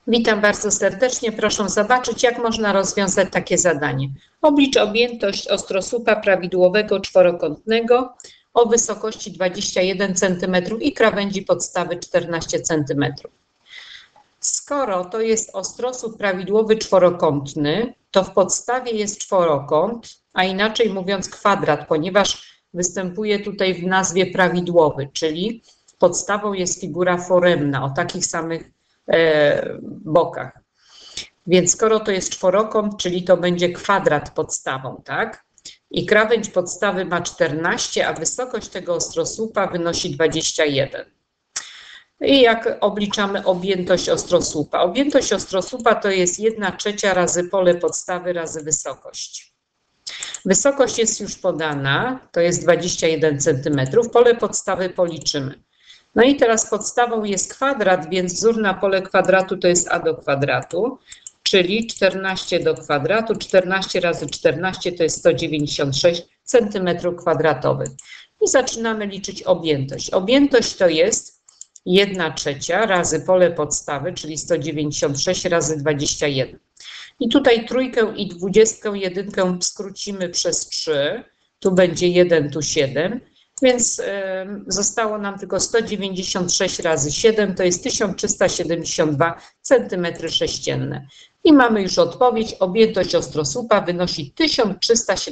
Witam bardzo serdecznie. Proszę zobaczyć, jak można rozwiązać takie zadanie. Oblicz objętość ostrosłupa prawidłowego czworokątnego o wysokości 21 cm i krawędzi podstawy 14 cm. Skoro to jest ostrosłup prawidłowy czworokątny, to w podstawie jest czworokąt, a inaczej mówiąc kwadrat, ponieważ występuje tutaj w nazwie prawidłowy, czyli podstawą jest figura foremna o takich samych bokach. Więc skoro to jest czworokąt, czyli to będzie kwadrat podstawą, tak? I krawędź podstawy ma 14, a wysokość tego ostrosłupa wynosi 21. I jak obliczamy objętość ostrosłupa? Objętość ostrosłupa to jest 1/3 razy pole podstawy razy wysokość. Wysokość jest już podana, to jest 21 cm. Pole podstawy policzymy. No i teraz podstawą jest kwadrat, więc wzór na pole kwadratu to jest a do kwadratu, czyli 14 do kwadratu. 14 razy 14 to jest 196 cm². I zaczynamy liczyć objętość. Objętość to jest 1/3 razy pole podstawy, czyli 196 razy 21. I tutaj trójkę i 21 skrócimy przez 3. Tu będzie 1, tu 7. Więc zostało nam tylko 196 razy 7, to jest 1372 cm3. I mamy już odpowiedź. Objętość ostrosłupa wynosi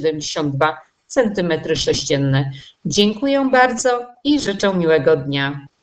1372 cm3. Dziękuję bardzo i życzę miłego dnia.